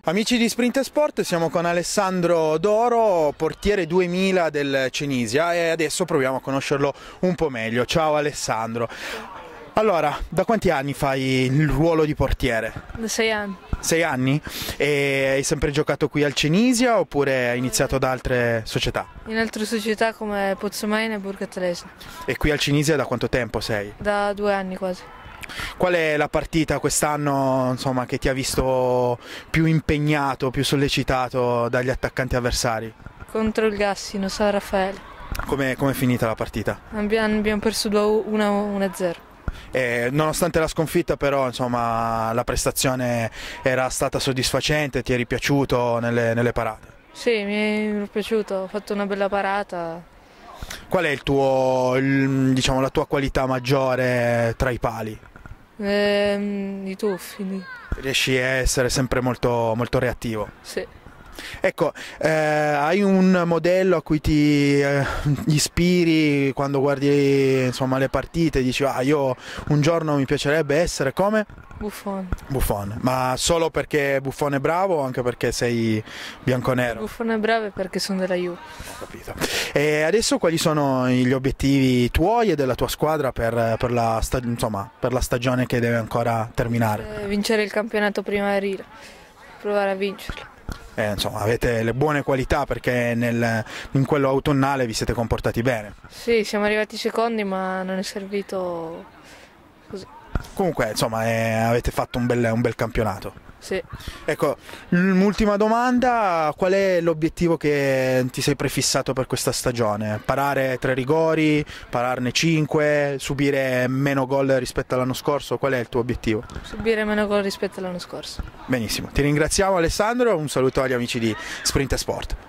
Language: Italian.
Amici di Sprint Sport, siamo con Alessandro Doro, portiere 2000 del Cenisia, e adesso proviamo a conoscerlo un po' meglio. Ciao Alessandro. Allora, da quanti anni fai il ruolo di portiere? Da 6 anni. 6 anni? E hai sempre giocato qui al Cenisia oppure hai iniziato da altre società? In altre società come Pozzomaina e Burgatlese. E qui al Cenisia da quanto tempo sei? Da 2 anni quasi. Qual è la partita quest'anno, insomma, che ti ha visto più impegnato, più sollecitato dagli attaccanti avversari? Contro il Gassino, San Raffaele. Com'è finita la partita? Abbiamo perso 1-0. Nonostante la sconfitta, però, insomma, la prestazione era stata soddisfacente, ti eri piaciuto nelle parate? Sì, mi è piaciuto, ho fatto una bella parata. Qual è diciamo, la tua qualità maggiore tra i pali? I tuffi. Riesci a essere sempre molto, molto reattivo? Sì. Ecco, hai un modello a cui ti ispiri quando guardi, insomma, le partite, dici io un giorno mi piacerebbe essere come? Buffon. Buffon, ma solo perché Buffon è bravo o anche perché sei bianconero? Buffon è bravo perché sono della Juve. Ho capito. E adesso quali sono gli obiettivi tuoi e della tua squadra per la stagione che deve ancora terminare? Vincere il campionato primaverile, provare a vincerlo. Insomma, avete le buone qualità perché in quello autunnale vi siete comportati bene. Sì, siamo arrivati secondi, ma non è servito così. Comunque, insomma, avete fatto un bel campionato. Sì. Ecco, l'ultima domanda: qual è l'obiettivo che ti sei prefissato per questa stagione? Parare 3 rigori, pararne 5, subire meno gol rispetto all'anno scorso? Qual è il tuo obiettivo? Subire meno gol rispetto all'anno scorso. Benissimo, ti ringraziamo Alessandro, un saluto agli amici di Sprint Sport.